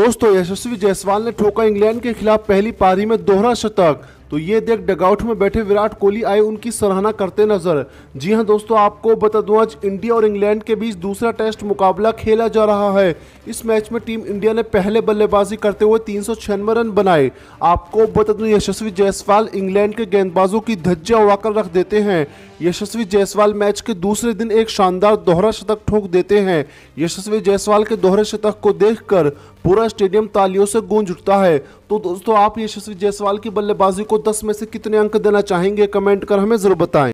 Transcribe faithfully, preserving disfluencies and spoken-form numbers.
दोस्तों यशस्वी जायसवाल ने ठोका इंग्लैंड के खिलाफ पहली पारी में दोहरा शतक। तो ये देख डगआउट में बैठे विराट कोहली आए उनकी सराहना करते नजर। जी हां दोस्तों, आपको बता दूं आज इंडिया और इंग्लैंड के बीच दूसरा टेस्ट मुकाबला खेला जा रहा है। इस मैच में टीम इंडिया ने पहले बल्लेबाजी करते हुए तीन सौ छियानवे रन बनाए। आपको बता दूं यशस्वी जायसवाल इंग्लैंड के गेंदबाजों की धज्जियां उड़ाकर रख देते हैं। यशस्वी जायसवाल मैच के दूसरे दिन एक शानदार दोहरा शतक ठोक देते हैं। यशस्वी जायसवाल के दोहरे शतक को देखकर पूरा स्टेडियम तालियों से गूंज उठता है। तो दोस्तों आप यशस्वी जायसवाल की बल्लेबाजी को दस में से कितने अंक देना चाहेंगे, कमेंट कर हमें जरूर बताएं।